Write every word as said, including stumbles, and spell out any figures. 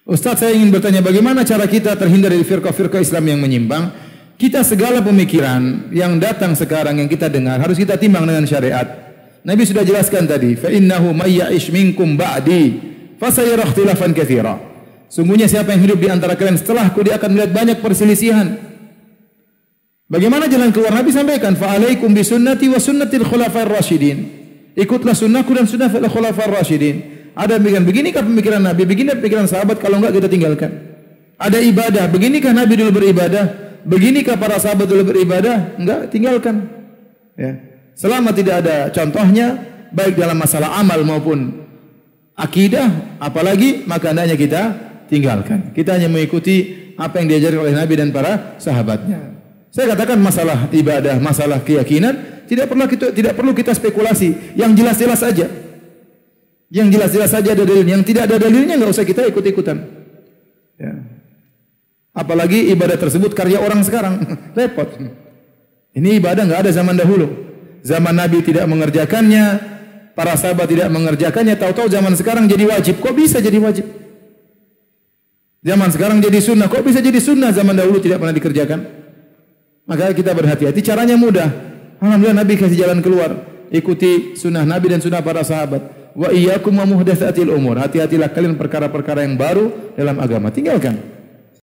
Ustaz, saya ingin bertanya bagaimana cara kita terhindar dari firqah-firqah Islam yang menyimpang? Kita segala pemikiran yang datang sekarang yang kita dengar harus kita timbang dengan syariat. Nabi sudah jelaskan tadi, fa innahu may ya'ish minkum ba'di fasayara ikhtilafan katsira. Sungguhnya siapa yang hidup di antara kalian setelahku dia akan melihat banyak perselisihan. Bagaimana jalan keluar? Nabi sampaikan, fa alaikum bi sunnati wa sunnatil khulafair rasyidin. Ikutlah sunnahku dan sunnah khulafair rasyidin. Ada pemikiran, beginikah pemikiran Nabi, begini pemikiran sahabat, kalau enggak kita tinggalkan. Ada ibadah, beginikah Nabi dulu beribadah, beginikah para sahabat dulu beribadah, enggak, tinggalkan. Ya. Selama tidak ada contohnya, baik dalam masalah amal maupun akidah, apalagi maka hendaknya kita tinggalkan. Kita hanya mengikuti apa yang diajarkan oleh Nabi dan para sahabatnya. Saya katakan masalah ibadah, masalah keyakinan tidak perlu kita tidak perlu kita spekulasi, yang jelas-jelas saja. Yang jelas-jelas saja ada dalil, yang tidak ada dalilnya enggak usah kita ikut-ikutan. Ya. Apalagi ibadah tersebut karya orang sekarang, repot. Ini ibadah enggak ada zaman dahulu. Zaman Nabi tidak mengerjakannya, para sahabat tidak mengerjakannya, tahu-tahu zaman sekarang jadi wajib. Kok bisa jadi wajib? Zaman sekarang jadi sunnah, kok bisa jadi sunnah? Zaman dahulu tidak pernah dikerjakan. Maka kita berhati-hati. Caranya mudah. Alhamdulillah Nabi kasih jalan keluar. Ikuti sunnah Nabi dan sunnah para sahabat. Wa iyyakum wa muhdatsatil umur. Hati-hatilah kalian perkara-perkara yang baru dalam agama. Tinggalkan.